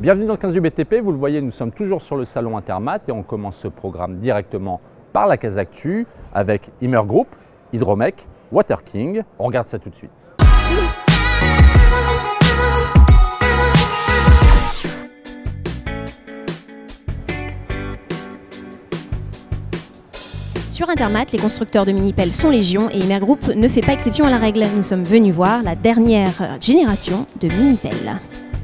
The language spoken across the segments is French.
Bienvenue dans le 15 du BTP, vous le voyez, nous sommes toujours sur le salon Intermat et on commence ce programme directement par la case actu avec Immer Group, Hydromec, Water King. On regarde ça tout de suite. Sur Intermat, les constructeurs de mini-pelles sont légion et Immer Group ne fait pas exception à la règle. Nous sommes venus voir la dernière génération de mini-pelles.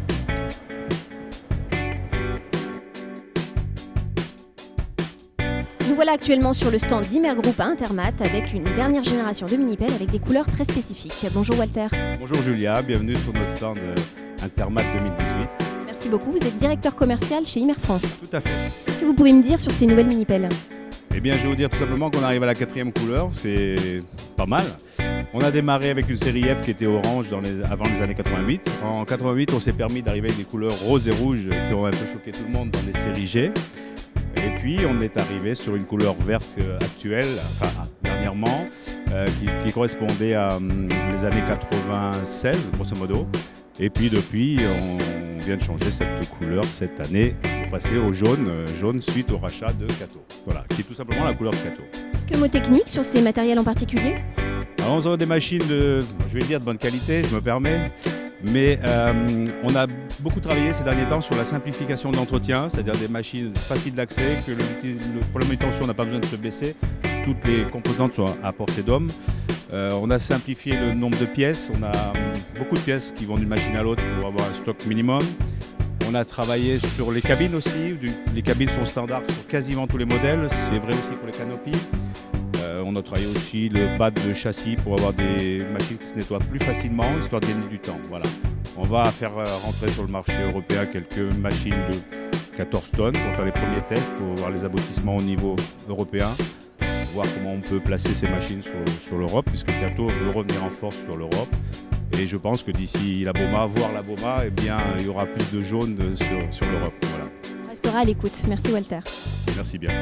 Nous voilà actuellement sur le stand d'Imer Group à Intermat avec une dernière génération de mini-pelles avec des couleurs très spécifiques. Bonjour Walter. Bonjour Julia, bienvenue sur notre stand Intermat 2018. Merci beaucoup, vous êtes directeur commercial chez Immer France. Tout à fait. Qu'est-ce que vous pouvez me dire sur ces nouvelles mini-pelles ? Eh bien, je vais vous dire tout simplement qu'on arrive à la 4e couleur, c'est pas mal. On a démarré avec une série F qui était orange avant les années 88. En 88, on s'est permis d'arriver avec des couleurs roses et rouges qui ont un peu choqué tout le monde dans les séries G. Et puis, on est arrivé sur une couleur verte actuelle, enfin dernièrement, qui correspondait à les années 96, grosso modo. Et puis, depuis, on vient de changer cette couleur cette année pour passer au jaune suite au rachat de Kato. Voilà, qui est tout simplement la couleur de Kato. Que mots techniques sur ces matériels en particulier ? Alors, nous avons des machines je vais dire de bonne qualité, je me permets. Mais on a beaucoup travaillé ces derniers temps sur la simplification de l'entretien, c'est-à-dire des machines faciles d'accès, que pour la manutention on n'a pas besoin de se baisser, toutes les composantes sont à portée d'homme. On a simplifié le nombre de pièces, on a beaucoup de pièces qui vont d'une machine à l'autre pour avoir un stock minimum. On a travaillé sur les cabines aussi, les cabines sont standards sur quasiment tous les modèles, c'est vrai aussi pour les canopies. On a travaillé aussi le pad de châssis pour avoir des machines qui se nettoient plus facilement, histoire de gagner du temps. Voilà. On va faire rentrer sur le marché européen quelques machines de 14 tonnes pour faire les premiers tests, pour voir les aboutissements au niveau européen, pour voir comment on peut placer ces machines sur l'Europe, puisque Kato veut revenir en force sur l'Europe. Et je pense que d'ici la BOMA, eh bien, il y aura plus de jaune sur l'Europe. Voilà. On restera à l'écoute. Merci Walter. Merci bien.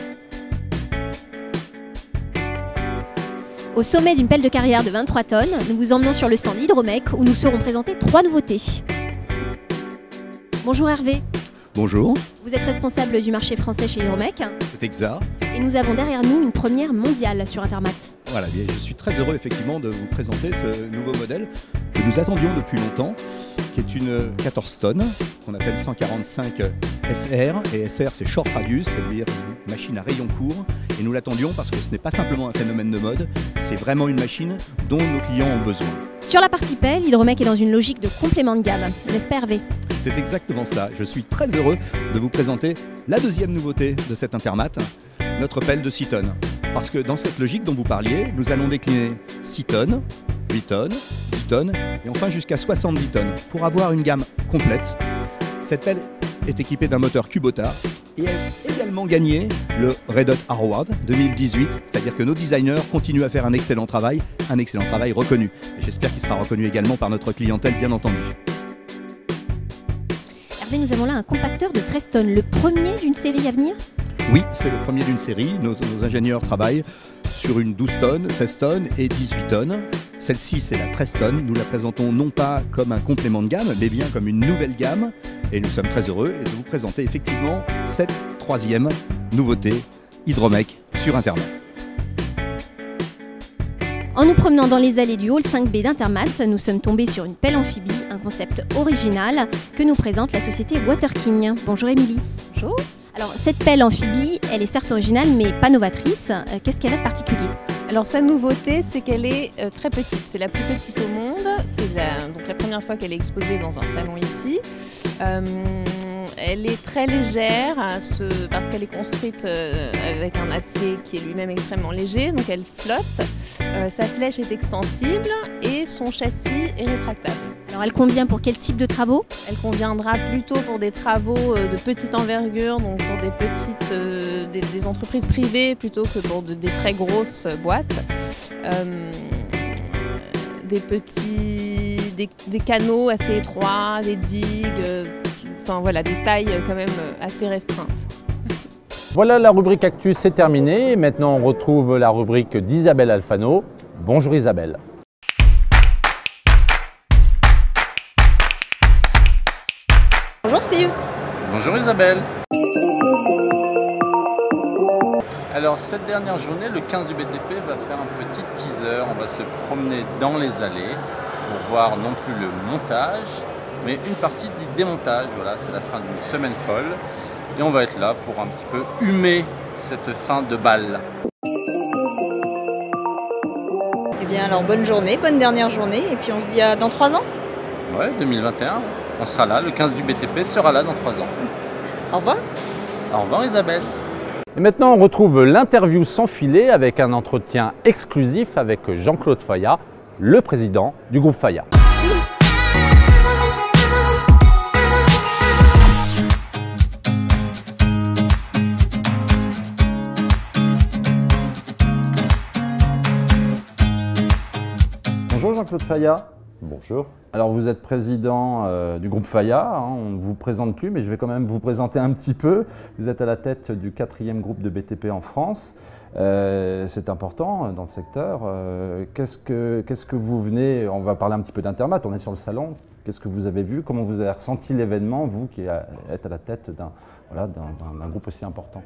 Au sommet d'une pelle de carrière de 23 tonnes, nous vous emmenons sur le stand Hydromec où nous serons présentés 3 nouveautés. Bonjour Hervé. Bonjour. Vous êtes responsable du marché français chez Hydromec. C'est exact. Et nous avons derrière nous une première mondiale sur Intermat. Voilà, bien, je suis très heureux effectivement de vous présenter ce nouveau modèle que nous attendions depuis longtemps, qui est une 14 tonnes qu'on appelle 145 SR. Et SR c'est Short Radius, c'est-à-dire une machine à rayon court. Et nous l'attendions parce que ce n'est pas simplement un phénomène de mode, c'est vraiment une machine dont nos clients ont besoin. Sur la partie pelle, Hydromec est dans une logique de complément de gamme, n'est-ce pas Hervé ? C'est exactement cela. Je suis très heureux de vous présenter la deuxième nouveauté de cet Intermat, notre pelle de 6 tonnes. Parce que dans cette logique dont vous parliez, nous allons décliner 6 tonnes, 8 tonnes, 10 tonnes et enfin jusqu'à 70 tonnes pour avoir une gamme complète. Cette pelle est équipée d'un moteur Kubota et a également gagné le Red Dot Award 2018, c'est-à-dire que nos designers continuent à faire un excellent travail reconnu. Et j'espère qu'il sera reconnu également par notre clientèle, bien entendu. Hervé, nous avons là un compacteur de 13 tonnes, le premier d'une série à venir ? Oui, c'est le premier d'une série. Nos ingénieurs travaillent sur une 12 tonnes, 16 tonnes et 18 tonnes. Celle-ci, c'est la 13 tonnes. Nous la présentons non pas comme un complément de gamme, mais bien comme une nouvelle gamme. Et nous sommes très heureux de vous présenter effectivement cette troisième nouveauté Hydromec sur Intermat. En nous promenant dans les allées du hall 5B d'Intermat, nous sommes tombés sur une pelle amphibie, un concept original que nous présente la société Water King. Bonjour Émilie. Bonjour. Alors cette pelle amphibie, elle est certes originale mais pas novatrice. Qu'est-ce qu'elle a de particulier ? Alors sa nouveauté, c'est qu'elle est très petite. C'est la plus petite au monde. C'est donc la première fois qu'elle est exposée dans un salon ici. Elle est très légère parce qu'elle est construite avec un acier qui est lui-même extrêmement léger, donc elle flotte. Sa flèche est extensible et son châssis est rétractable. Alors elle convient pour quel type de travaux ? Elle conviendra plutôt pour des travaux de petite envergure, donc pour des entreprises privées plutôt que pour des très grosses boîtes. Des canaux assez étroits, des digues, enfin voilà, des tailles quand même assez restreintes. Merci. Voilà, la rubrique Actu, c'est terminé. Maintenant, on retrouve la rubrique d'Isabelle Alfano. Bonjour Isabelle. Bonjour, Bonjour Steve. Bonjour Isabelle. Alors cette dernière journée, le 15 du BTP va faire un petit teaser. On va se promener dans les allées pour voir non plus le montage, mais une partie du démontage. Voilà, c'est la fin d'une semaine folle. Et on va être là pour un petit peu humer cette fin de bal. Eh bien alors bonne journée, bonne dernière journée, et puis on se dit à dans 3 ans. Ouais, 2021, on sera là, le 15 du BTP sera là dans 3 ans. Au revoir. Au revoir Isabelle. Et maintenant on retrouve l'interview sans filet avec un entretien exclusif avec Jean-Claude Fayat, le président du groupe Fayat. Bonjour Jean-Claude Fayat. Bonjour. Alors vous êtes président du groupe Fayat, hein, on ne vous présente plus, mais je vais quand même vous présenter un petit peu. Vous êtes à la tête du 4e groupe de BTP en France. C'est important dans le secteur. Qu'est-ce que vous venez, on va parler un petit peu d'Intermat, on est sur le salon. Qu'est-ce que vous avez vu? Comment vous avez ressenti l'événement, vous qui êtes à la tête d'un groupe aussi important?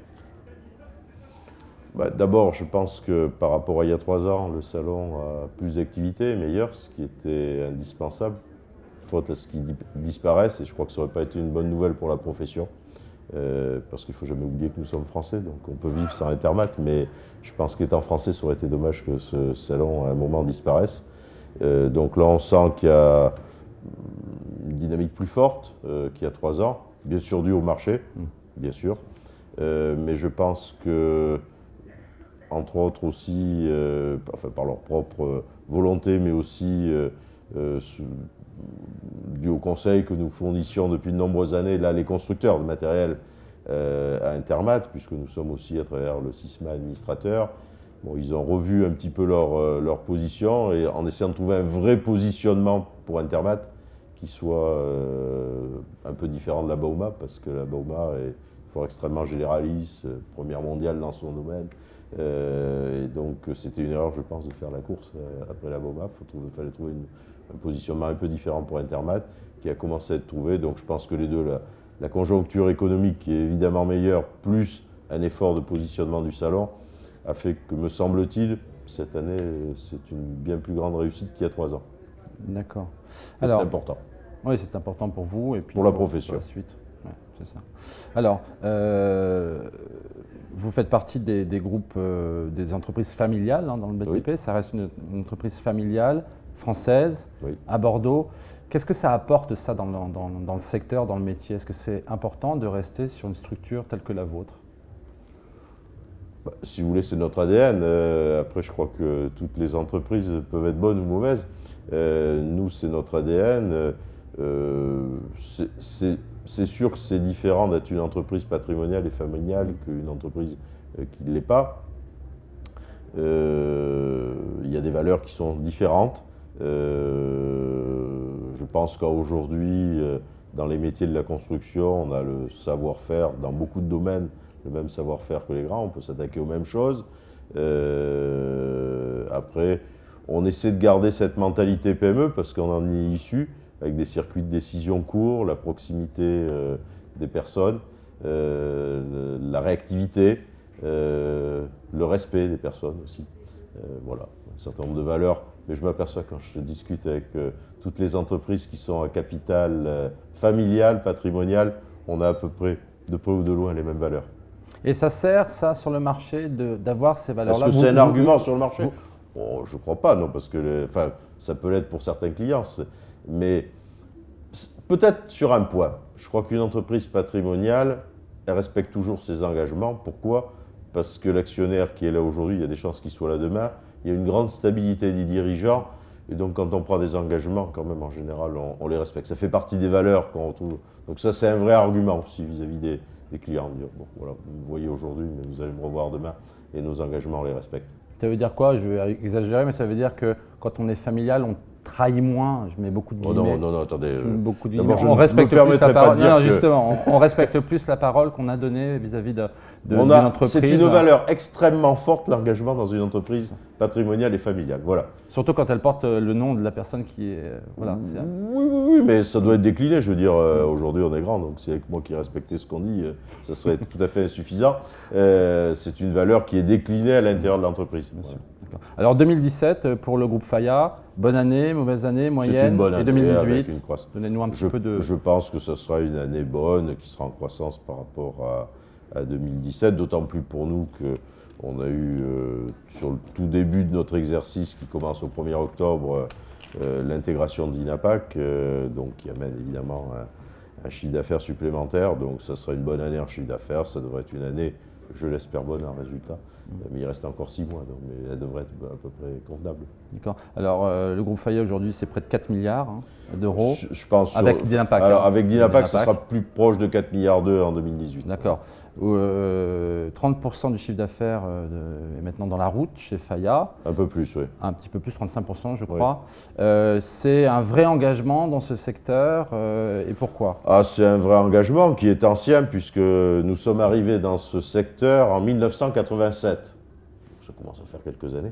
D'abord, je pense que par rapport à il y a 3 ans, le salon a plus d'activités, meilleures, ce qui était indispensable, faute à ce qui disparaisse, et je crois que ça n'aurait pas été une bonne nouvelle pour la profession, parce qu'il ne faut jamais oublier que nous sommes français, donc on peut vivre sans Intermat, mais je pense qu'étant français, ça aurait été dommage que ce salon, à un moment, disparaisse. Donc là, on sent qu'il y a une dynamique plus forte qu'il y a 3 ans, bien sûr due au marché, bien sûr, mais je pense que entre autres aussi, par leur propre volonté, mais aussi dû au conseil que nous fournissions depuis de nombreuses années, là, les constructeurs de matériel à Intermat, puisque nous sommes aussi à travers le SISMA administrateur. Bon, ils ont revu un petit peu leur position et en essayant de trouver un vrai positionnement pour Intermat qui soit un peu différent de la Bauma, parce que la Bauma est fort extrêmement généraliste, première mondiale dans son domaine. Et donc c'était une erreur, je pense, de faire la course après la Bauma. Il fallait trouver un positionnement un peu différent pour Intermat, qui a commencé à être trouvé. Donc je pense que les deux, la conjoncture économique qui est évidemment meilleure, plus un effort de positionnement du salon, a fait que, me semble-t-il, cette année, c'est une bien plus grande réussite qu'il y a 3 ans. D'accord. C'est important. Oui, c'est important pour vous et puis pour la profession. Pour la suite. Ouais, c'est ça. Alors, vous faites partie des groupes, des entreprises familiales dans le BTP. Oui. Ça reste une entreprise familiale, française, oui, à Bordeaux. Qu'est-ce que ça apporte, ça, dans le secteur, dans le métier? Est-ce que c'est important de rester sur une structure telle que la vôtre? Si vous voulez, c'est notre ADN. Après, je crois que toutes les entreprises peuvent être bonnes ou mauvaises. Nous, c'est notre ADN. C'est sûr que c'est différent d'être une entreprise patrimoniale et familiale qu'une entreprise qui ne l'est pas. Il y a des valeurs qui sont différentes. Je pense qu'aujourd'hui, dans les métiers de la construction, on a le savoir-faire dans beaucoup de domaines, le même savoir-faire que les grands, on peut s'attaquer aux mêmes choses. Après, on essaie de garder cette mentalité PME parce qu'on en est issu, avec des circuits de décision courts, la proximité des personnes, la réactivité, le respect des personnes aussi. Voilà, un certain nombre de valeurs. Mais je m'aperçois quand je discute avec toutes les entreprises qui sont à capital familial, patrimonial, on a à peu près, de près ou de loin, les mêmes valeurs. Et ça sert, ça, sur le marché, d'avoir ces valeurs-là? Est-ce que c'est un argument sur le marché? Oh, je ne crois pas, non, parce que ça peut l'être pour certains clients. Mais peut-être sur un point. Je crois qu'une entreprise patrimoniale, elle respecte toujours ses engagements. Pourquoi? Parce que l'actionnaire qui est là aujourd'hui, il y a des chances qu'il soit là demain. Il y a une grande stabilité des dirigeants. Et donc, quand on prend des engagements, quand même, en général, on les respecte. Ça fait partie des valeurs qu'on retrouve. Donc ça, c'est un vrai argument aussi vis-à-vis des clients. Dire, bon, voilà, vous me voyez aujourd'hui, mais vous allez me revoir demain. Et nos engagements, on les respecte. Ça veut dire quoi? Je vais exagérer, mais ça veut dire que quand on est familial, on trahit moins. Je mets beaucoup de guillemets. Oh non, attendez. On respecte plus la parole. Non, justement, on respecte plus la parole qu'on a donnée vis-à-vis d'une entreprise. C'est une valeur extrêmement forte, l'engagement dans une entreprise patrimoniale et familiale. Voilà. Surtout quand elle porte le nom de la personne qui est. Voilà, Oui, mais ça doit être décliné. Je veux dire, aujourd'hui, on est grand, donc c'est avec moi qui respectais ce qu'on dit, ça serait tout à fait insuffisant. C'est une valeur qui est déclinée à l'intérieur de l'entreprise. Voilà. Alors 2017, pour le groupe Faya, bonne année, mauvaise année, moyenne, c'est une bonne année, et 2018, avec une croissance. Donnez-nous un petit peu de... Je pense que ce sera une année bonne, qui sera en croissance par rapport à 2017, d'autant plus pour nous qu'on a eu, sur le tout début de notre exercice qui commence au 1er octobre, l'intégration d'Inapac, donc qui amène évidemment un chiffre d'affaires supplémentaire. Donc ça sera une bonne année en chiffre d'affaires, ça devrait être une année, je l'espère, bonne en résultat. Mais il reste encore 6 mois, donc, mais elle devrait être à peu près convenable. D'accord. Alors le groupe Faya aujourd'hui, c'est près de 4 milliards d'euros. Je pense avec Dinapac. Alors avec Dinapac, ça sera plus proche de 4 milliards en 2018. D'accord. 30% du chiffre d'affaires est maintenant dans la route chez Faya. Un peu plus, oui. Un petit peu plus, 35% je crois. Oui. C'est un vrai engagement dans ce secteur et pourquoi? C'est un vrai engagement qui est ancien puisque nous sommes arrivés dans ce secteur en 1987. Ça commence à faire quelques années.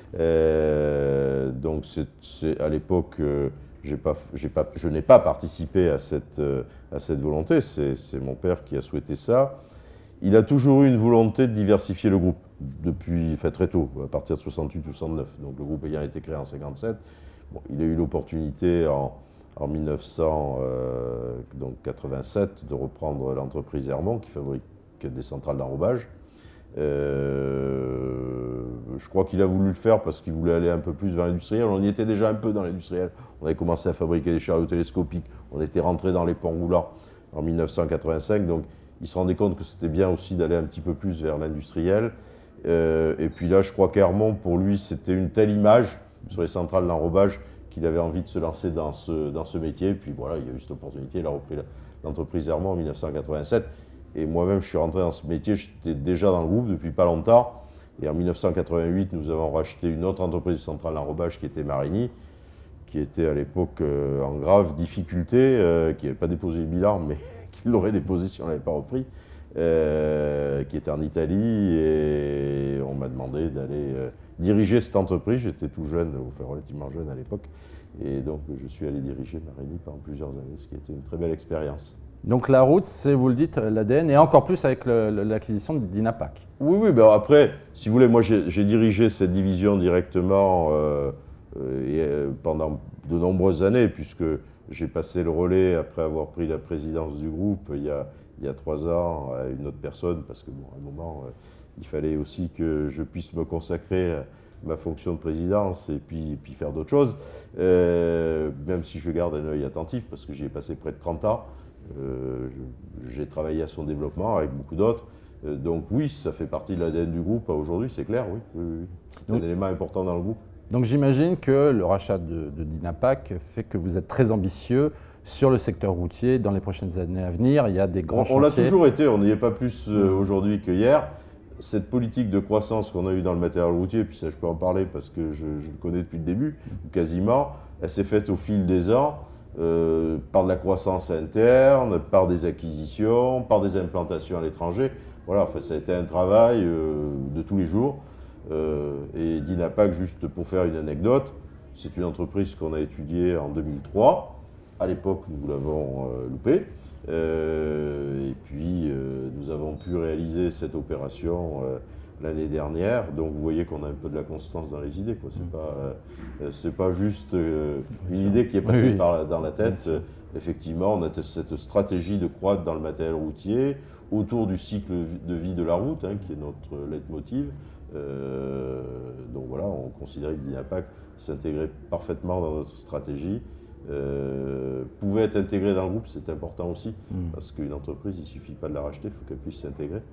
Donc à l'époque, je n'ai pas participé à cette volonté. C'est mon père qui a souhaité ça. Il a toujours eu une volonté de diversifier le groupe depuis très tôt, à partir de 68 ou 69. Donc le groupe ayant été créé en 57, bon, il a eu l'opportunité en 1987 de reprendre l'entreprise Hermont qui fabrique des centrales d'enrobage. Je crois qu'il a voulu le faire parce qu'il voulait aller un peu plus vers l'industriel. On y était déjà un peu dans l'industriel. On avait commencé à fabriquer des chariots télescopiques. On était rentré dans les ponts roulants en 1985. Donc il se rendait compte que c'était bien aussi d'aller un petit peu plus vers l'industriel. Et puis là, je crois qu'Hermont, pour lui, c'était une telle image sur les centrales d'enrobage qu'il avait envie de se lancer dans ce métier. Puis voilà, il y a eu cette opportunité. Il a repris l'entreprise Hermont en 1987. Et moi-même, je suis rentré dans ce métier, j'étais déjà dans le groupe depuis pas longtemps. Et en 1988, nous avons racheté une autre entreprise centrale d'enrobage qui était Marigny, qui était à l'époque en grave difficulté, qui n'avait pas déposé le bilan, mais qui l'aurait déposé si on ne l'avait pas repris, qui était en Italie. Et on m'a demandé d'aller diriger cette entreprise. J'étais tout jeune, enfin relativement jeune à l'époque. Et donc, je suis allé diriger Marigny pendant plusieurs années, ce qui était une très belle expérience. Donc la route, c'est, vous le dites, l'ADN, et encore plus avec l'acquisition d'Inapac. Oui, ben après, si vous voulez, moi j'ai dirigé cette division directement pendant de nombreuses années, puisque j'ai passé le relais après avoir pris la présidence du groupe il y a 3 ans à une autre personne, parce que bon, à un moment, il fallait aussi que je puisse me consacrer à ma fonction de présidence et puis faire d'autres choses, même si je garde un œil attentif, parce que j'y ai passé près de 30 ans. J'ai travaillé à son développement avec beaucoup d'autres. Donc oui, ça fait partie de l'ADN du groupe aujourd'hui, c'est clair, oui. C'est un élément important dans le groupe. Donc j'imagine que le rachat de Dinapac fait que vous êtes très ambitieux sur le secteur routier dans les prochaines années à venir. Il y a des grands chantiers. On l'a toujours été, on n'y est pas plus aujourd'hui que hier. Cette politique de croissance qu'on a eue dans le matériel routier, puis ça je peux en parler parce que je le connais depuis le début, quasiment, elle s'est faite au fil des ans. Par de la croissance interne, par des acquisitions, par des implantations à l'étranger. Voilà, enfin, ça a été un travail de tous les jours. Et Dinapac, juste pour faire une anecdote, c'est une entreprise qu'on a étudiée en 2003. À l'époque, nous l'avons loupée. Et puis, nous avons pu réaliser cette opération l'année dernière. Donc, vous voyez qu'on a un peu de la constance dans les idées. C'est pas juste une idée qui est passée dans la tête. Effectivement, on a cette stratégie de croître dans le matériel routier autour du cycle de vie de la route, qui est notre leitmotiv. Donc voilà, on considérait que Dinapac s'intégrait parfaitement dans notre stratégie. Pouvait être intégré dans le groupe, c'est important aussi, parce qu'une entreprise, il ne suffit pas de la racheter, il faut qu'elle puisse s'intégrer.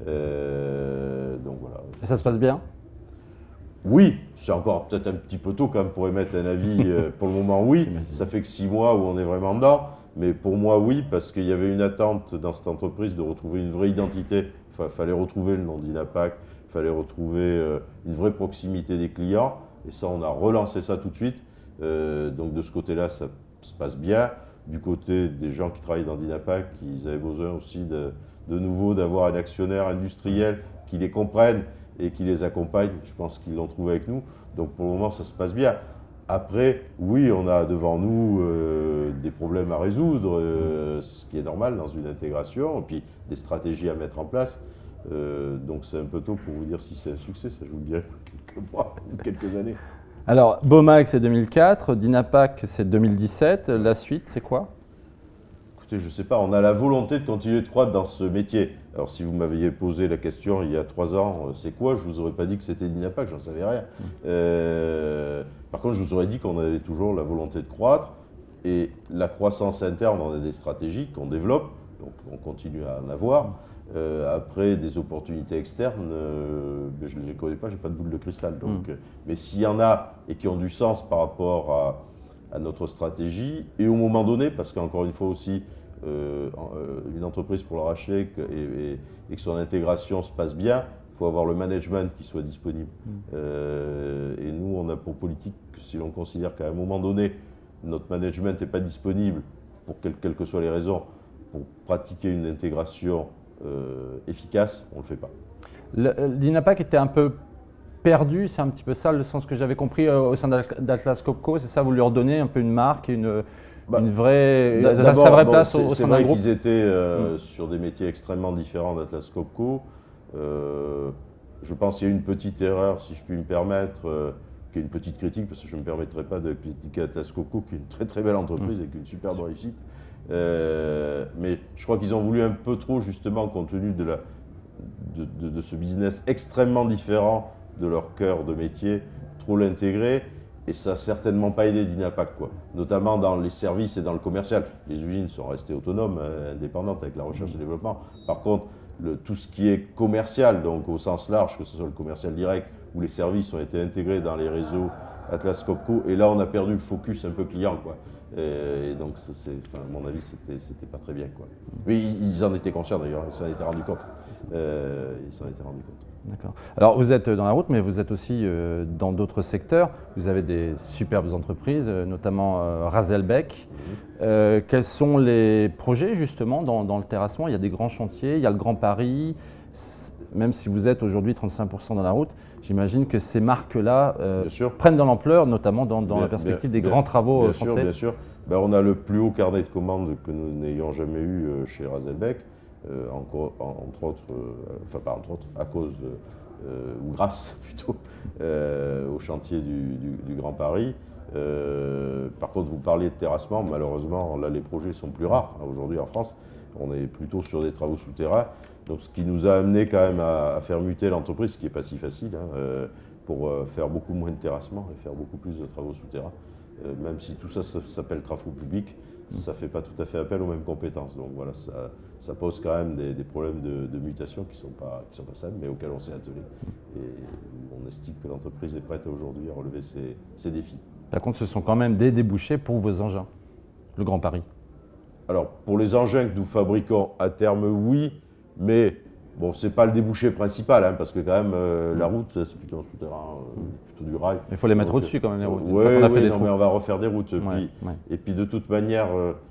Donc voilà. Et ça se passe bien? Oui, c'est encore peut-être un petit peu tôt quand même pour émettre un avis. Pour le moment, oui. Ça fait que 6 mois où on est vraiment dedans. Mais pour moi, oui, parce qu'il y avait une attente dans cette entreprise de retrouver une vraie identité. Il fallait retrouver le nom d'Inapac, il fallait retrouver une vraie proximité des clients. Et ça, on a relancé ça tout de suite. Donc de ce côté-là, ça se passe bien. Du côté des gens qui travaillent dans Dinapac, ils avaient besoin aussi de nouveau d'avoir un actionnaire industriel qui les comprenne et qui les accompagne. Je pense qu'ils l'ont trouvé avec nous. Donc pour le moment, ça se passe bien. Après, oui, on a devant nous des problèmes à résoudre, ce qui est normal dans une intégration, et puis des stratégies à mettre en place. Donc c'est un peu tôt pour vous dire si c'est un succès, ça je vous le dirai dans quelques mois ou quelques années. Alors, Beaumac, c'est 2004, Dynapac, c'est 2017. La suite, c'est quoi? Écoutez, je ne sais pas, on a la volonté de continuer de croître dans ce métier. Alors, si vous m'aviez posé la question il y a 3 ans, c'est quoi? Je ne vous aurais pas dit que c'était Dynapac, j'en savais rien. Par contre, je vous aurais dit qu'on avait toujours la volonté de croître. Et la croissance interne, on a des stratégies qu'on développe, donc on continue à en avoir. Après, des opportunités externes, je ne les connais pas, je n'ai pas de boule de cristal. Donc, mais s'il y en a et qui ont du sens par rapport à notre stratégie, et au moment donné, parce qu'encore une fois aussi, une entreprise pour l'arracher et que son intégration se passe bien, il faut avoir le management qui soit disponible. Et nous, on a pour politique que si l'on considère qu'à un moment donné, notre management n'est pas disponible, pour quelles que soient les raisons, pour pratiquer une intégration efficace, on ne le fait pas. Dynapac était un peu perdu, c'est un petit peu ça le sens que j'avais compris au sein d'Atlas Copco, c'est ça, vous lui redonnez un peu une marque, une vraie, sa vraie place au sein d'un groupe. C'est vrai qu'ils étaient sur des métiers extrêmement différents d'Atlas Copco. Je pense qu'il y a une petite erreur, si je puis me permettre, qui est une petite critique, parce que je ne me permettrai pas de critiquer Atlas Copco, qui est une très très belle entreprise avec une superbe réussite. Mais je crois qu'ils ont voulu un peu trop, justement, compte tenu de ce business extrêmement différent de leur cœur de métier, trop l'intégrer. Et ça n'a certainement pas aidé Dynapac, quoi. Notamment dans les services et dans le commercial. Les usines sont restées autonomes, indépendantes avec la recherche et le développement. Par contre, tout ce qui est commercial, donc au sens large, que ce soit le commercial direct ou les services ont été intégrés dans les réseaux Atlas Copco. Et là, on a perdu le focus un peu client, quoi. Et donc, à mon avis, c'était pas très bien, quoi. Mais ils en étaient conscients d'ailleurs, ils s'en étaient rendus compte. D'accord. Alors, vous êtes dans la route, mais vous êtes aussi dans d'autres secteurs. Vous avez des superbes entreprises, notamment Razelbeck. Quels sont les projets, justement, dans le terrassement? Il y a des grands chantiers, il y a le Grand Paris. Même si vous êtes aujourd'hui 35% dans la route, j'imagine que ces marques-là prennent de l'ampleur, notamment dans la perspective des grands travaux français. Bien sûr. Ben, on a le plus haut carnet de commandes que nous n'ayons jamais eu chez Razelbeck, entre autres, pas entre autres, à cause, ou grâce plutôt, au chantier du Grand Paris. Par contre, vous parliez de terrassement, malheureusement, là, les projets sont plus rares. Aujourd'hui, en France, on est plutôt sur des travaux souterrains. Donc, ce qui nous a amené quand même à faire muter l'entreprise, ce qui n'est pas si facile, pour faire beaucoup moins de terrassement et faire beaucoup plus de travaux souterrains. Même si tout ça s'appelle travaux publics, ça ne fait pas tout à fait appel aux mêmes compétences. Donc voilà, ça pose quand même des problèmes de mutation qui ne sont pas simples, mais auxquels on s'est attelé. Et on estime que l'entreprise est prête aujourd'hui à relever ces défis. Par contre, ce sont quand même des débouchés pour vos engins, le Grand Paris. Alors, pour les engins que nous fabriquons à terme, oui, mais bon, ce n'est pas le débouché principal, parce que quand même, la route, c'est plutôt un souterrain, plutôt du rail. Il faut les mettre au-dessus quand même, les routes. Oui, mais on va refaire des routes. Et puis de toute manière,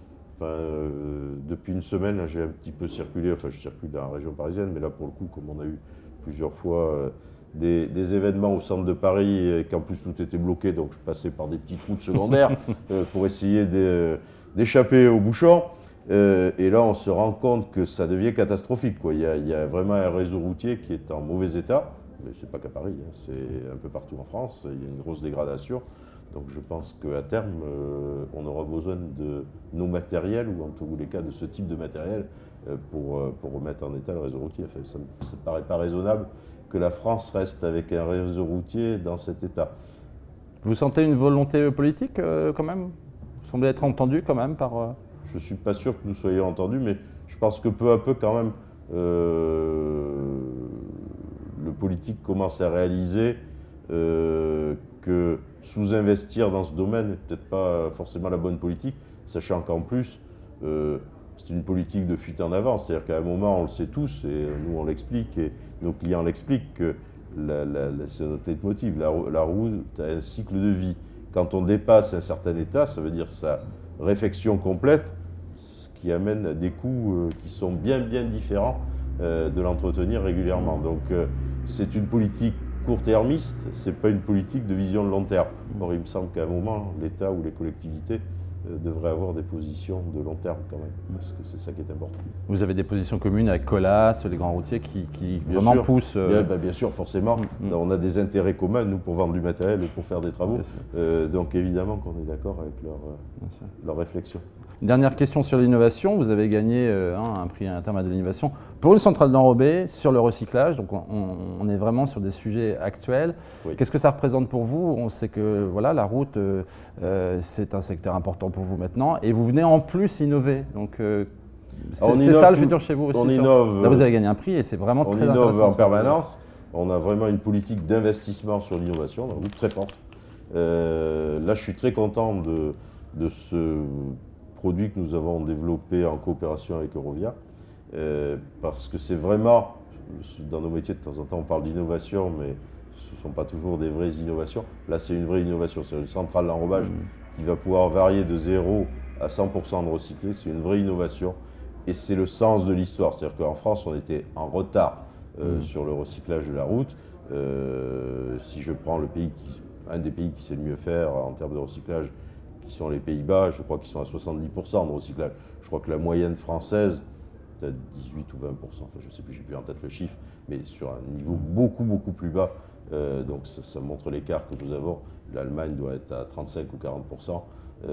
depuis une semaine, j'ai un petit peu circulé, je circule dans la région parisienne, mais là pour le coup, comme on a eu plusieurs fois des événements au centre de Paris et qu'en plus tout était bloqué, donc je passais par des petites routes secondaires pour essayer d'échapper aux bouchons. Et là, on se rend compte que ça devient catastrophique, quoi. Il y a vraiment un réseau routier qui est en mauvais état, mais ce n'est pas qu'à Paris, c'est un peu partout en France, il y a une grosse dégradation. Donc je pense qu'à terme, on aura besoin de nos matériels, ou en tous les cas de ce type de matériel, pour remettre en état le réseau routier. Enfin, ça ne me paraît pas raisonnable que la France reste avec un réseau routier dans cet état. Vous sentez une volonté politique quand même? Vous semblez être entendu quand même par... Je ne suis pas sûr que nous soyons entendus, mais je pense que peu à peu quand même, le politique commence à réaliser que sous-investir dans ce domaine n'est peut-être pas forcément la bonne politique, sachant qu'en plus, c'est une politique de fuite en avant. C'est-à-dire qu'à un moment, on le sait tous, et nous on l'explique, et nos clients l'expliquent, que c'est notre leitmotiv, la route a un cycle de vie. Quand on dépasse un certain état, ça veut dire sa réfection complète, ce qui amène à des coûts qui sont bien différents de l'entretenir régulièrement. Donc c'est une politique court-termiste, ce n'est pas une politique de vision de long terme. Or, il me semble qu'à un moment, l'État ou les collectivités devraient avoir des positions de long terme quand même, parce que c'est ça qui est important. Vous avez des positions communes avec Colas, les grands routiers qui Bien vraiment sûr. poussent… Bien sûr, forcément. On a des intérêts communs, nous, pour vendre du matériel et pour faire des travaux. Donc évidemment qu'on est d'accord avec leur réflexion. Dernière question sur l'innovation. Vous avez gagné un prix Intermat de l'innovation pour une centrale d'enrobé sur le recyclage. Donc on est vraiment sur des sujets actuels. Oui. Qu'est-ce que ça représente pour vous? On sait que voilà, la route, c'est un secteur important pour vous maintenant. Et vous venez en plus innover. Donc c'est ça le futur chez vous aussi. On innove. Là, vous avez gagné un prix et c'est vraiment très intéressant. On innove en permanence. On a vraiment une politique d'investissement sur l'innovation, très forte. Là, je suis très content de ce produit que nous avons développé en coopération avec Eurovia, parce que c'est vraiment, dans nos métiers de temps en temps on parle d'innovation, mais ce ne sont pas toujours des vraies innovations. Là c'est une vraie innovation, c'est une centrale d'enrobage qui va pouvoir varier de 0 à 100% de recyclé, c'est une vraie innovation et c'est le sens de l'histoire. C'est-à-dire qu'en France on était en retard sur le recyclage de la route. Si je prends un des pays qui sait le mieux faire en termes de recyclage, qui sont les Pays-Bas, je crois qu'ils sont à 70% de recyclage. Je crois que la moyenne française, peut-être 18 ou 20%, enfin je ne sais plus, j'ai plus en tête le chiffre, mais sur un niveau beaucoup plus bas. Donc ça montre l'écart que nous avons. L'Allemagne doit être à 35 ou 40%.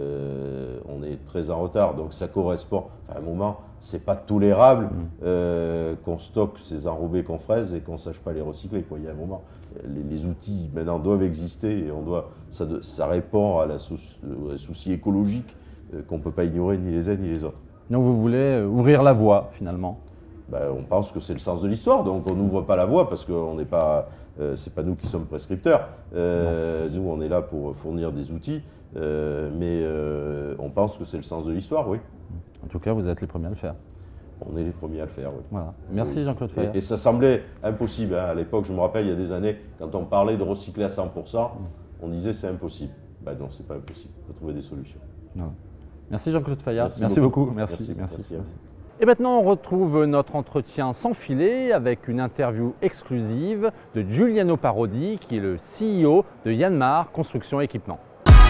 On est très en retard, donc ça correspond. À un moment, c'est pas tolérable qu'on stocke ces enrobés qu'on fraise et qu'on ne sache pas les recycler. Il y a un moment, les outils maintenant doivent exister et ça répond à la souci écologique qu'on ne peut pas ignorer ni les uns ni les autres. Donc vous voulez ouvrir la voie finalement? On pense que c'est le sens de l'histoire, donc on n'ouvre pas la voie parce que c'est pas nous qui sommes prescripteurs. Nous, on est là pour fournir des outils, mais on pense que c'est le sens de l'histoire, oui. En tout cas, vous êtes les premiers à le faire. On est les premiers à le faire, oui. Voilà. Merci Jean-Claude Fayard. Et ça semblait impossible. À l'époque, je me rappelle, il y a des années, quand on parlait de recycler à 100%, on disait c'est impossible. Non, c'est pas impossible. Il faut trouver des solutions. Non. Merci Jean-Claude Fayard. Merci beaucoup. Merci. Et maintenant, on retrouve notre entretien sans filet avec une interview exclusive de Giuliano Parodi, qui est le CEO de Yanmar Construction Équipement.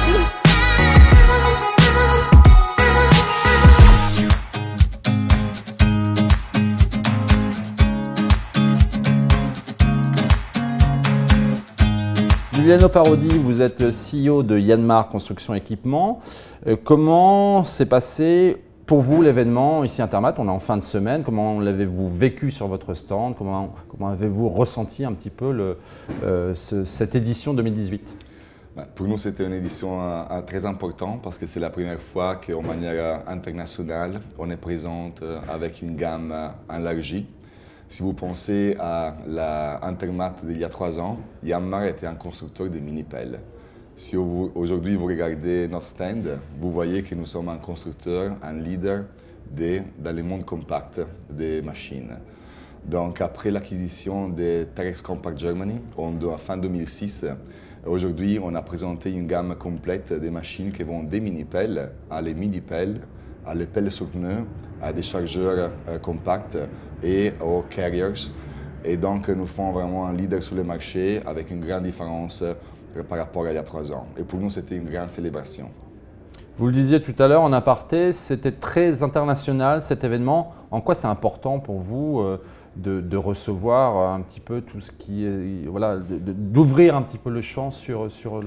Giuliano Parodi, vous êtes CEO de Yanmar Construction Équipement. Comment s'est passé pour vous l'événement ici à Intermat? On est en fin de semaine. Comment l'avez-vous vécu sur votre stand? Comment avez-vous ressenti un petit peu cette édition 2018? Pour nous, c'était une édition très importante parce que c'est la première fois qu'en manière internationale, on est présente avec une gamme élargie. Si vous pensez à l'Intermat d'il y a 3 ans, Yanmar était un constructeur de mini-pelles. Si aujourd'hui vous regardez notre stand, vous voyez que nous sommes un constructeur, un leader dans le monde compact des machines. Donc après l'acquisition de Terex Compact Germany en fin 2006, aujourd'hui on a présenté une gamme complète de machines qui vont des mini-pelles à les midi-pelles, à les pelles sur pneus, à des chargeurs compacts et aux carriers. Et donc nous faisons vraiment un leader sur le marché avec une grande différence par rapport à il y a 3 ans. Et pour nous, c'était une grande célébration. Vous le disiez tout à l'heure en aparté, c'était très international cet événement. En quoi c'est important pour vous de recevoir un petit peu tout ce qui est, voilà, d'ouvrir un petit peu le champ sur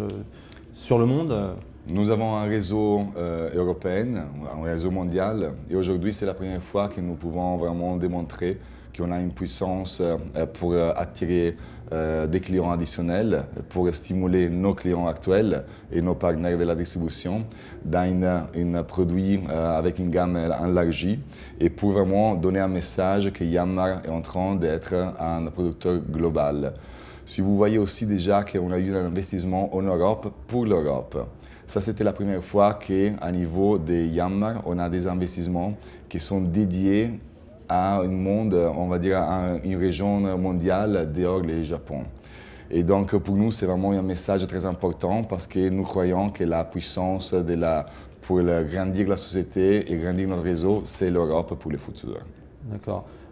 le monde? Nous avons un réseau européen, un réseau mondial, et aujourd'hui c'est la première fois que nous pouvons vraiment démontrer qu'on a une puissance pour attirer des clients additionnels, pour stimuler nos clients actuels et nos partenaires de la distribution dans un produit avec une gamme élargie et pour vraiment donner un message que Yanmar est en train d'être un producteur global. Si vous voyez aussi déjà qu'on a eu un investissement en Europe pour l'Europe. Ça, c'était la première fois qu'à niveau de Yanmar, on a des investissements qui sont dédiés à un monde, on va dire, à une région mondiale dehors du Japon. Et donc, pour nous, c'est vraiment un message très important parce que nous croyons que la puissance pour grandir la société et grandir notre réseau, c'est l'Europe pour le futur. D'accord.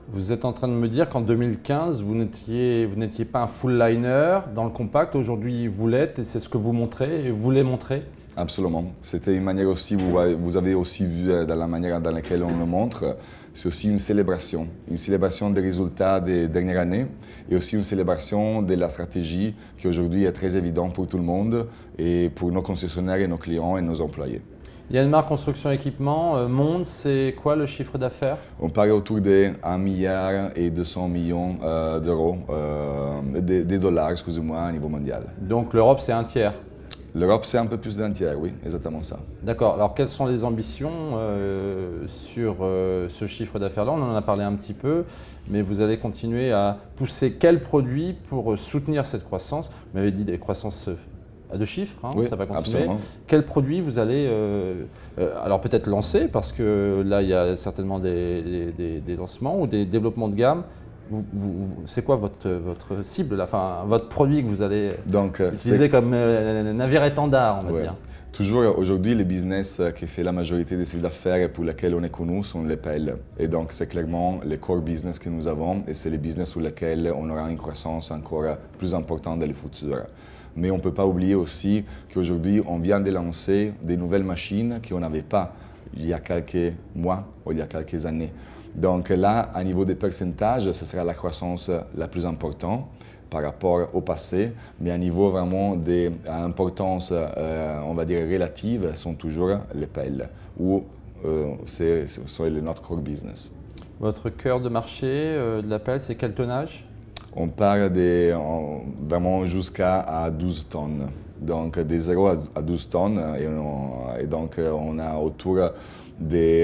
Vous êtes en train de me dire qu'en 2015, vous n'étiez pas un full liner dans le compact. Aujourd'hui, vous l'êtes et c'est ce que vous montrez et vous voulez montrer. Absolument. C'était une manière aussi, vous avez aussi vu dans la manière dans laquelle on le montre, c'est aussi une célébration des résultats des dernières années et aussi une célébration de la stratégie qui aujourd'hui est très évidente pour tout le monde et pour nos concessionnaires et nos clients et nos employés. Yanmar Construction Équipement, Monde, c'est quoi le chiffre d'affaires? On parle autour de 1,2 milliard d'euros, des dollars, excusez-moi, à niveau mondial. Donc l'Europe, c'est un tiers? L'Europe, c'est un peu plus d'un tiers, oui, exactement ça. D'accord. Alors, quelles sont les ambitions sur ce chiffre d'affaires-là? On en a parlé un petit peu, mais vous allez continuer à pousser quels produits pour soutenir cette croissance? Vous m'avez dit des croissances à deux chiffres, hein, oui, ça va continuer. Absolument. Quels produits vous allez, alors peut-être lancer, parce que là, il y a certainement des lancements ou des développements de gamme. C'est quoi votre cible, là, enfin, votre produit que vous allez utiliser comme navire étendard, on va dire? Toujours aujourd'hui, les business qui fait la majorité des chiffres d'affaires et pour lesquels on est connu sont les pelles. Et donc, c'est clairement les core business que nous avons et c'est les business sur lesquels on aura une croissance encore plus importante dans le futur. Mais on ne peut pas oublier aussi qu'aujourd'hui, on vient de lancer des nouvelles machines qu'on n'avait pas il y a quelques mois ou il y a quelques années. Donc là, à niveau des pourcentages, ce sera la croissance la plus importante par rapport au passé, mais à niveau vraiment d'importance, on va dire relative, sont toujours les pelles, où c'est notre core business. Votre cœur de marché de la pelle, c'est quel tonnage? On parle vraiment jusqu'à 12 tonnes. Donc des 0 à 12 tonnes, et donc on a autour des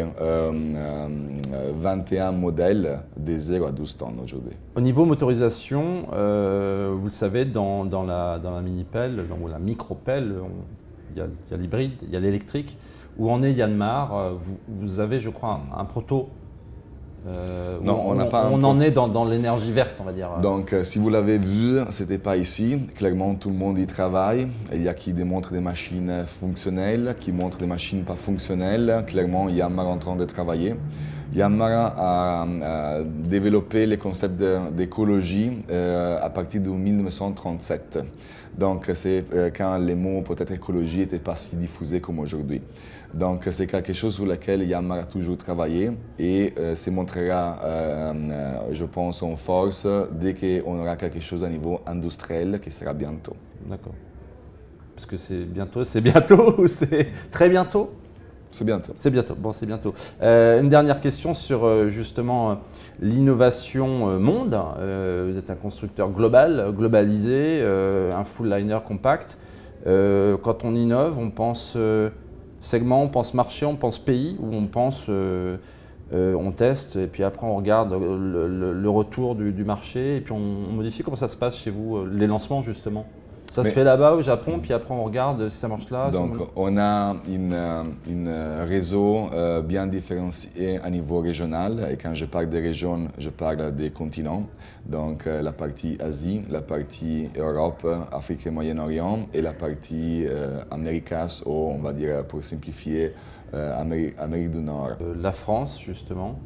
21 modèles des 0 à 12 tonnes aujourd'hui. Au niveau motorisation, vous le savez, dans la mini-pelle, ou la micro-pelle, il y a l'hybride, il y a l'électrique. Où en est Yanmar? Vous avez, je crois, un proto. Non, on n'a pas. On en est dans l'énergie verte, on va dire. Donc, si vous l'avez vu, c'était pas ici. Clairement, tout le monde y travaille. Il y a qui démontre des machines fonctionnelles, qui montrent des machines pas fonctionnelles. Clairement, Yanmar est en train de travailler. Yanmar a développé les concepts d'écologie à partir de 1937. Donc, c'est quand les mots peut-être écologie n'étaient pas si diffusés comme aujourd'hui. Donc, c'est quelque chose sur lequel Yanmar a toujours travaillé et se montrera, je pense, en force dès qu'on aura quelque chose à niveau industriel qui sera bientôt. D'accord. Parce que c'est bientôt ou c'est très bientôt? C'est bientôt. C'est bientôt, bon c'est bientôt. Une dernière question sur justement l'innovation monde. Vous êtes un constructeur globalisé, un full liner compact. Quand on innove, on pense segment, on pense marché, on pense pays, ou on pense, on teste et puis après on regarde le retour du marché et puis on modifie. Comment ça se passe chez vous, les lancements justement? Ça se fait là-bas au Japon, puis après on regarde si ça marche là. Donc on a un réseau bien différencié à niveau régional. Et quand je parle des régions, je parle des continents. Donc la partie Asie, la partie Europe, Afrique et Moyen-Orient et la partie Américas, ou on va dire pour simplifier, Amérique du Nord. La France justement,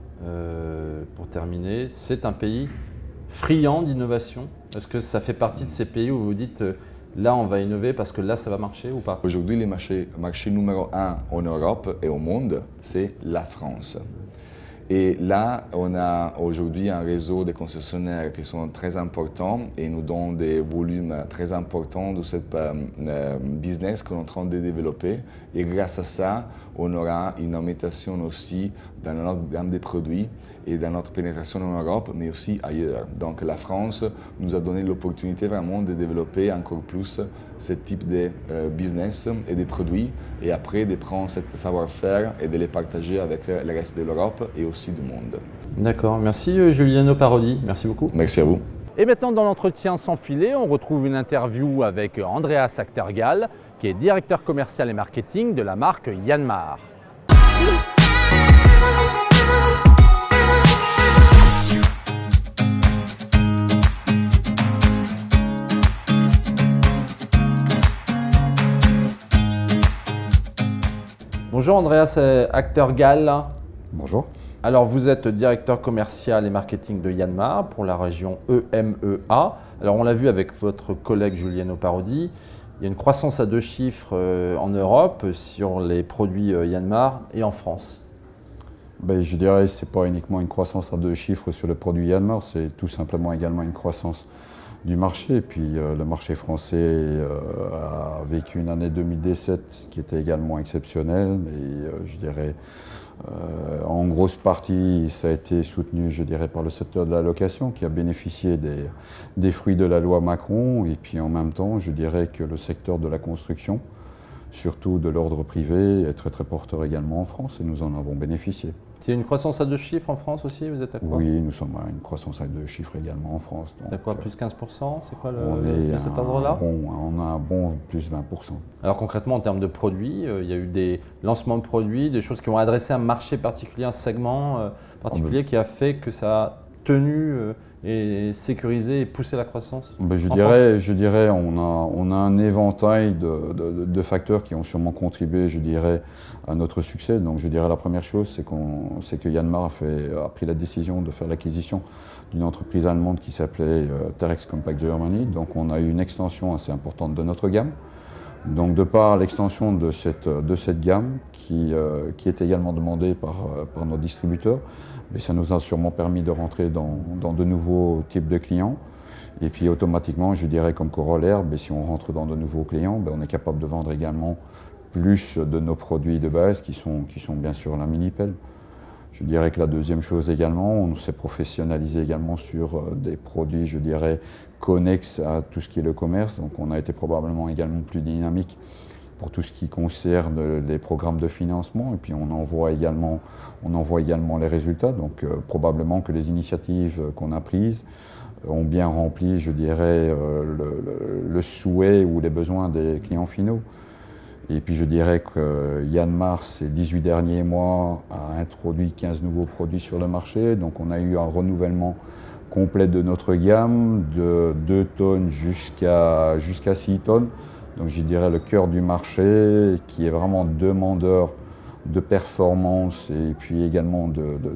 pour terminer, c'est un pays friand d'innovation. Est-ce que ça fait partie de ces pays où vous dites là on va innover parce que là ça va marcher ou pas? Aujourd'hui, le marché numéro 1 en Europe et au monde, c'est la France. Et là, on a aujourd'hui un réseau de concessionnaires qui sont très importants et nous donnent des volumes très importants de ce business qu'on est en train de développer. Et grâce à ça, on aura une augmentation aussi dans notre gamme de produits et dans notre pénétration en Europe, mais aussi ailleurs. Donc la France nous a donné l'opportunité vraiment de développer encore plus ce type de business et de produits, et après de prendre ce savoir-faire et de les partager avec le reste de l'Europe et aussi du monde. D'accord, merci Giuliano Parodi, merci beaucoup. Merci à vous. Et maintenant dans l'entretien sans filet, on retrouve une interview avec Andreas Achtergahl, qui est directeur commercial et marketing de la marque Yanmar. Bonjour Andreas Achtergahl. Bonjour. Alors vous êtes directeur commercial et marketing de Yanmar pour la région EMEA. Alors on l'a vu avec votre collègue Giuliano Parodi, il y a une croissance à 2 chiffres en Europe sur les produits Yanmar et en France. Ben, je dirais que ce n'est pas uniquement une croissance à 2 chiffres sur le produit Yanmar, c'est tout simplement également une croissance du marché. Et puis le marché français a vécu une année 2017 qui était également exceptionnelle. Et je dirais en grosse partie, ça a été soutenu, je dirais, par le secteur de la location qui a bénéficié des fruits de la loi Macron. Et puis en même temps, je dirais que le secteur de la construction, surtout de l'ordre privé, est très très porteur également en France et nous en avons bénéficié. Il y a une croissance à 2 chiffres en France aussi, vous êtes à quoi? Oui, nous sommes à une croissance à 2 chiffres également en France. C'est quoi, plus 15%? C'est quoi cet ordre-là? On a un bon plus 20%. Alors concrètement, en termes de produits, il y a eu des lancements de produits, des choses qui ont adressé un marché particulier, un segment particulier qui a fait que ça a tenu et sécurisé et poussé la croissance? Je dirais on a un éventail de facteurs qui ont sûrement contribué, je dirais, à notre succès. Donc je dirais la première chose, c'est que Yanmar a pris la décision de faire l'acquisition d'une entreprise allemande qui s'appelait Terex Compact Germany. Donc on a eu une extension assez importante de notre gamme. Donc de par l'extension de cette gamme qui est également demandée par nos distributeurs, mais ça nous a sûrement permis de rentrer dans de nouveaux types de clients. Et puis automatiquement, je dirais comme corollaire, si on rentre dans de nouveaux clients, on est capable de vendre également plus de nos produits de base qui sont bien sûr la mini-pelle. Je dirais que la deuxième chose également, on s'est professionnalisé également sur des produits, je dirais, connexes à tout ce qui est le commerce. Donc on a été probablement également plus dynamique pour tout ce qui concerne les programmes de financement. Et puis on en voit également les résultats. Donc probablement que les initiatives qu'on a prises ont bien rempli, je dirais, le souhait ou les besoins des clients finaux. Et puis je dirais que Yanmar, ces 18 derniers mois, a introduit 15 nouveaux produits sur le marché. Donc on a eu un renouvellement complet de notre gamme, de 2 tonnes jusqu'à 6 tonnes. Donc je dirais le cœur du marché qui est vraiment demandeur de performance et puis également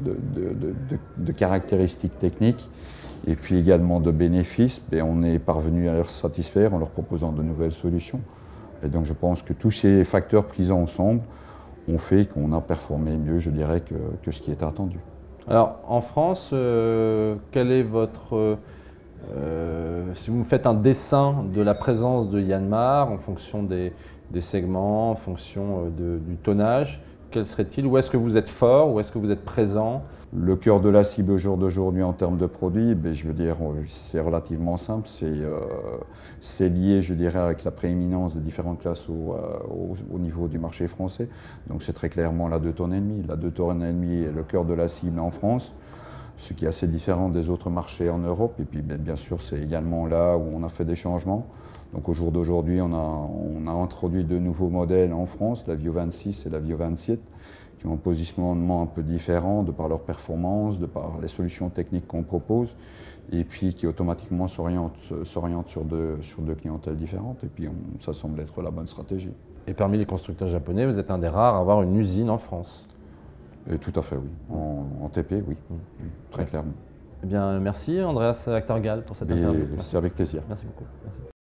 de caractéristiques techniques et puis également de bénéfices. Et on est parvenu à leur satisfaire en leur proposant de nouvelles solutions. Et donc je pense que tous ces facteurs pris ensemble ont fait qu'on a performé mieux, je dirais, que ce qui était attendu. Alors en France, quel est votre... si vous me faites un dessin de la présence de Yanmar en fonction des segments, en fonction du tonnage, quel serait-il? Où est-ce que vous êtes fort? Où est-ce que vous êtes présent? Le cœur de la cible au jour d'aujourd'hui en termes de produits, je veux dire, c'est relativement simple. C'est lié, je dirais, avec la prééminence des différentes classes au niveau du marché français. Donc c'est très clairement la 2,5 tonnes. La 2,5 tonnes est le cœur de la cible en France, ce qui est assez différent des autres marchés en Europe. Et puis bien sûr, c'est également là où on a fait des changements. Donc au jour d'aujourd'hui, on a introduit 2 nouveaux modèles en France, la Vio 26 et la Vio 27, qui ont un positionnement un peu différent de par leur performance, de par les solutions techniques qu'on propose, et puis qui automatiquement s'orientent sur deux clientèles différentes. Et puis ça semble être la bonne stratégie. Et parmi les constructeurs japonais, vous êtes un des rares à avoir une usine en France? Tout à fait, oui. En TP, oui. Oui, très clairement. Eh bien, merci Andreas Achtergahl pour cette interview. C'est avec plaisir. Merci beaucoup. Merci.